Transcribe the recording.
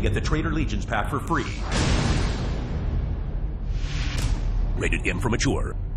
get the Traitor Legions pack for free. Rated M for mature.